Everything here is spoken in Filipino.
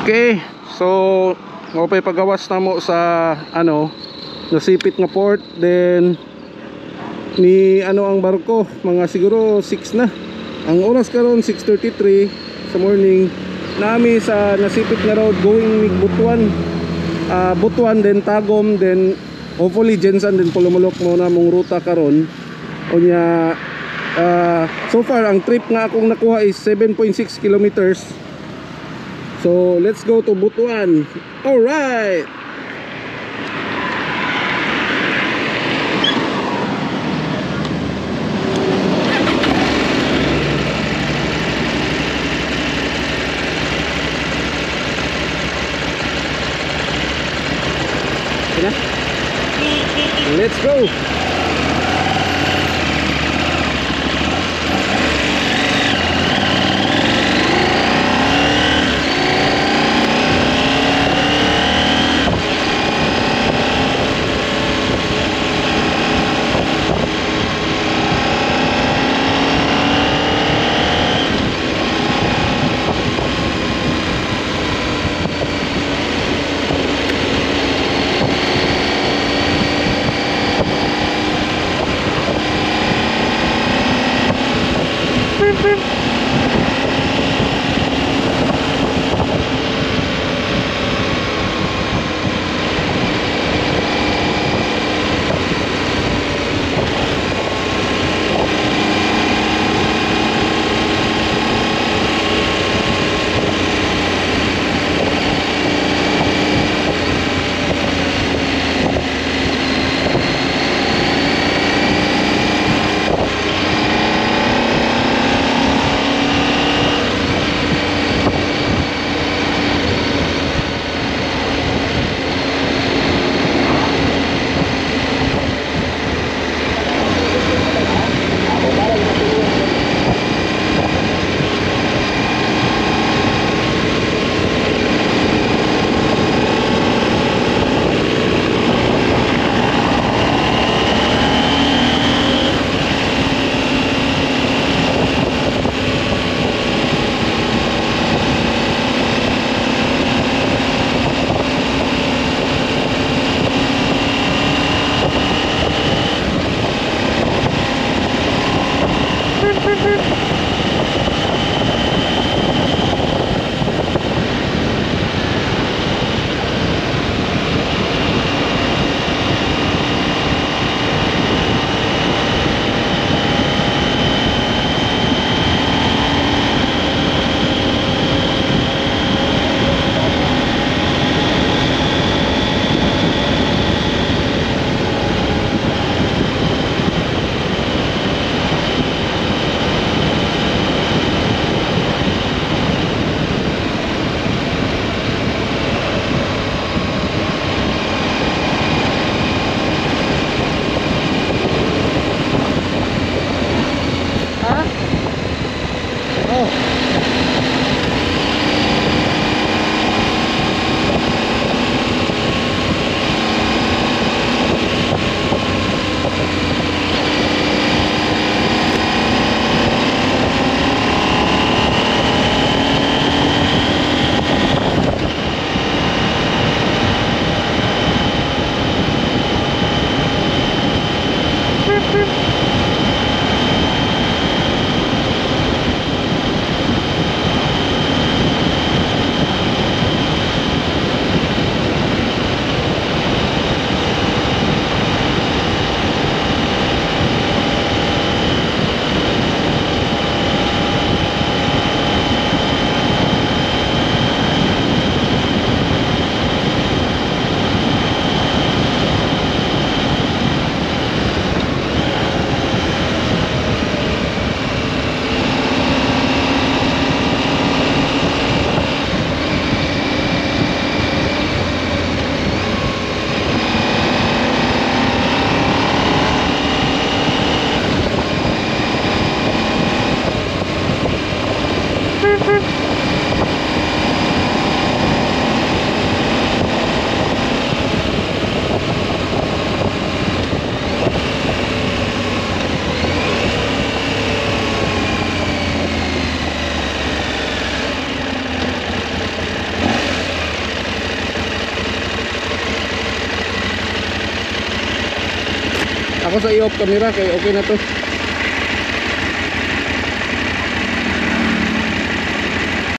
Okay, so mapay pagawas na mo sa nasipit nga port. Then ni ang barko mga siguro 6 na. Ang oras karon 6:33 sa morning. Nami sa nasipit nga road going Butuan. Butuan then Tagum then hopefully Jensan then Pulumulok mo na mong ruta karon. Unya so far ang trip nga akong nakuha is 7.6 kilometers. So let's go to Butuan. All right. Let's go. Ako sa i-off camera kay okay na to.